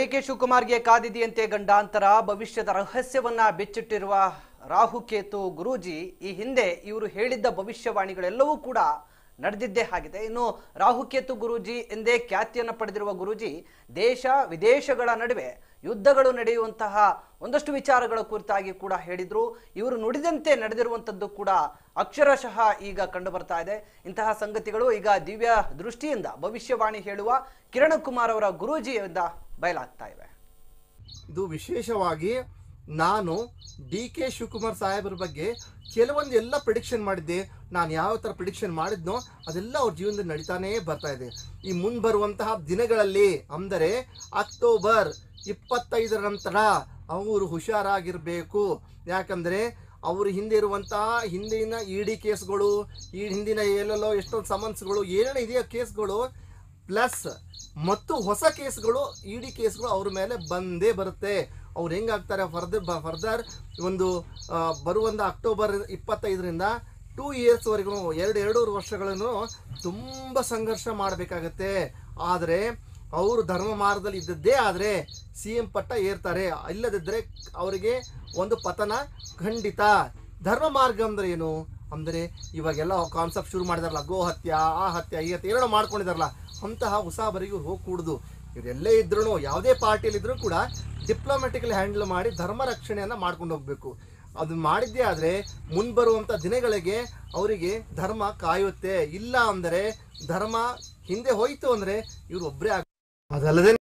DK ಶಿವಕುಮಾರ್ಗೆ ಕಾದಿದೆಯಂತೆ ಗಂಡಾಂತರ ಭವಿಷ್ಯದ ರಹಸ್ಯವನ್ನ ಬಿಚ್ಚಿಟ್ಟಿರುವ ರಾಹುಕೇತು ಗುರೂಜಿ ಈ ಹಿಂದೆ ಇವರು ಹೇಳಿದ್ದ ಭವಿಷ್ಯವಾಣಿಗಳೆಲ್ಲವೂ ಕೂಡ ನಡೆದಿದ್ದೇ ಆಗಿದೆ। ಇನ್ನು ರಾಹುಕೇತು ಗುರೂಜಿ ಎಂದೇ ಖ್ಯಾತಿಯನ್ನು ಪಡೆದಿರುವ ಗುರೂಜಿ ದೇಶ ವಿದೇಶಗಳ ನಡುವೆ ಯುದ್ಧಗಳು ನಡೆಯುವಂತಹ ಒಂದಷ್ಟು ವಿಚಾರಗಳ ಕುರಿತಾಗಿ ಕೂಡ ಹೇಳಿದ್ರು। ಇವರು ನುಡಿದಂತೆ ನಡೆದಿರುವಂತದ್ದು ಕೂಡ ಅಕ್ಷರಶಃ ಈಗ ಕಂಡು ಬರ್ತಾ ಇದೆ। ಇಂತಹ ಸಂಗತಿಗಳು ಈಗ ದಿವ್ಯ ದೃಷ್ಟಿಯಿಂದ ಭವಿಷ್ಯವಾಣಿ ಹೇಳುವ ಕಿರಣ್ ಕುಮಾರ್ ಅವರ ಗುರೂಜಿಯಿಂದ ಬಯಲಾಗ್ತಾ ಇವೆ। ಇದು ವಿಶೇಷವಾಗಿ ನಾನು ಡಿಕೆ ಶಿವಕುಮಾರ್ ಸಾಹೇಬ್ರ ಬಗ್ಗೆ ಕೆಲವೊಂದು ಎಲ್ಲ ಪ್ರಿಡಿಕ್ಷನ್ ಮಾಡಿದ್ದೆ। ನಾನು ಯಾವ ಥರ ಪ್ರಿಡಿಕ್ಷನ್ ಮಾಡಿದ್ನೋ ಅದೆಲ್ಲ ಅವ್ರ ಜೀವನದಲ್ಲಿ ನಡೀತಾನೇ ಬರ್ತಾ ಇದೆ। ಈ ಮುಂಬರುವಂತಹ ದಿನಗಳಲ್ಲಿ ಅಂದರೆ ಅಕ್ಟೋಬರ್ 25ರ ನಂತರ ಅವರು ಹುಷಾರಾಗಿರಬೇಕು। ಯಾಕಂದರೆ ಅವರು ಹಿಂದೆ ಇರುವಂತಹ ಹಿಂದಿನ ಇಡಿ ಕೇಸ್ಗಳು, ಈ ಹಿಂದಿನ ಎಲ್ಲೆಲ್ಲೋ ಎಷ್ಟೊಂದು ಸಮನ್ಸ್ಗಳು ಏನೇನು ಇದೆಯೋ ಕೇಸ್ಗಳು ಪ್ಲಸ್ ಮತ್ತು ಹೊಸ ಕೇಸ್ಗಳು ಇಡಿ ಕೇಸ್ಗಳು ಅವ್ರ ಮೇಲೆ ಬಂದೇ ಬರುತ್ತೆ। ಅವ್ರು ಹೆಂಗಾಗ್ತಾರೆ ಫರ್ದರ್ ಒಂದು ಬರುವಂಥ ಅಕ್ಟೋಬರ್ 25ರಿಂದ 2 ಇಯರ್ಸ್ವರೆಗೂ ಎರಡೂವರೆ ವರ್ಷಗಳನ್ನು ತುಂಬ ಸಂಘರ್ಷ ಮಾಡಬೇಕಾಗತ್ತೆ। ಆದರೆ ಅವರು ಧರ್ಮ ಮಾರ್ಗದಲ್ಲಿ ಇದ್ದದ್ದೇ ಆದರೆ CM ಪಟ್ಟ ಏರ್ತಾರೆ, ಇಲ್ಲದಿದ್ದರೆ ಅವರಿಗೆ ಒಂದು ಪತನ ಖಂಡಿತ। ಧರ್ಮ ಮಾರ್ಗ ಅಂದರೆ ಏನು ಅಂದರೆ ಇವಾಗೆಲ್ಲ ಕಾನ್ಸೆಪ್ಟ್ ಶುರು ಮಾಡಿದಾರಲ್ಲ, ಗೋ ಹತ್ಯೆ, ಆ ಹತ್ಯೆ, ಈ ಹತ್ಯೆ ಏನೇನೋ ಮಾಡ್ಕೊಂಡಿದಾರಲ್ಲ, ಅಂತಹ ಉಸಾಬರಿಗೆ ಇವ್ರು ಹೋಗ್ಕೂಡ್ದು। ಇವರೆಲ್ಲೇ ಇದ್ರೂ ಯಾವುದೇ ಪಾರ್ಟಿಯಲ್ಲಿದ್ದರೂ ಕೂಡ ಡಿಪ್ಲೊಮ್ಯಾಟಿಕಲಿ ಹ್ಯಾಂಡಲ್ ಮಾಡಿ ಧರ್ಮ ರಕ್ಷಣೆಯನ್ನು ಮಾಡ್ಕೊಂಡು ಹೋಗಬೇಕು। ಅದು ಮಾಡಿದ್ದೇ ಆದರೆ ಮುಂಬರುವಂಥ ದಿನಗಳಿಗೆ ಅವರಿಗೆ ಧರ್ಮ ಕಾಯುತ್ತೆ। ಇಲ್ಲ ಅಂದರೆ ಧರ್ಮ ಹಿಂದೆ ಹೋಯಿತು ಅಂದರೆ ಇವರು ಒಬ್ಬರೇ ಅದಲ್ಲದೆ